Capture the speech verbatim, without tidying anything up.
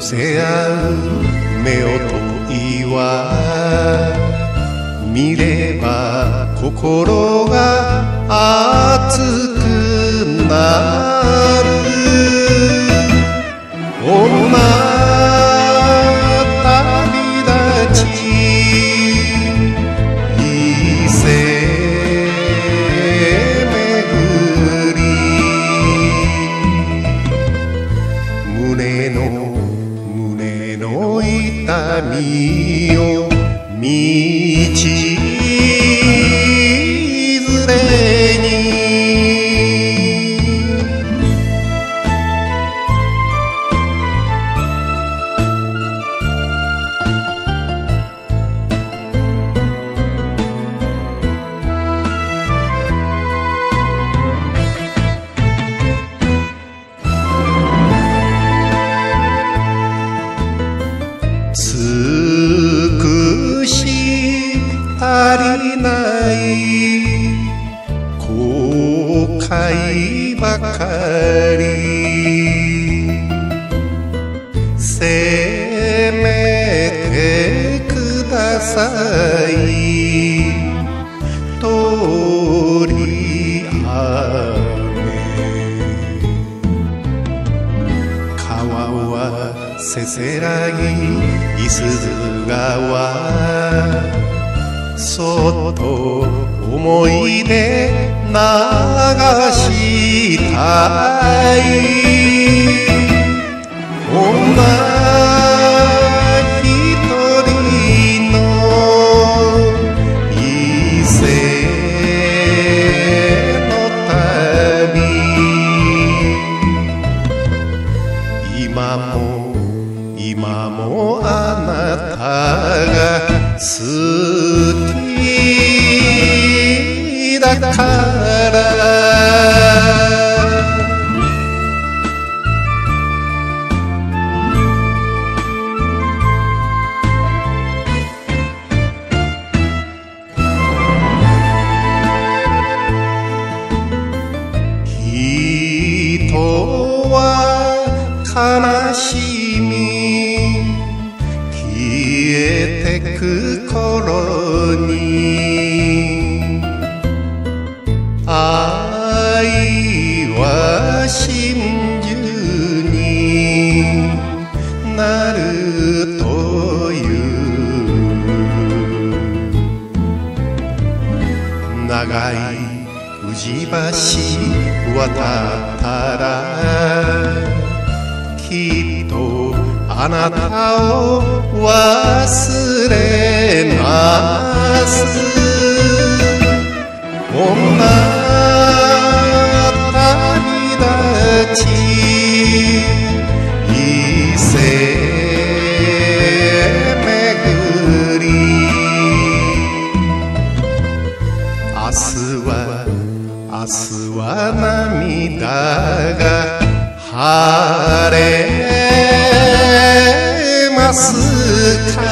せ合う目を問いは見れば心が熱くなる女旅立ち伊勢巡り胸の胸の痛みを道連れに尽くし足りない後悔ばかりせめてください鳥雨川はせせらぎいすゞ川そっと思い出流したい女一人の伊勢の旅今も今もあなたが好きだから人は悲しみ消えてく頃に愛は真珠になるという長い宇治橋渡ったらきっとあなたを忘れます女旅立ち伊勢巡り明日は明日は涙が晴れますか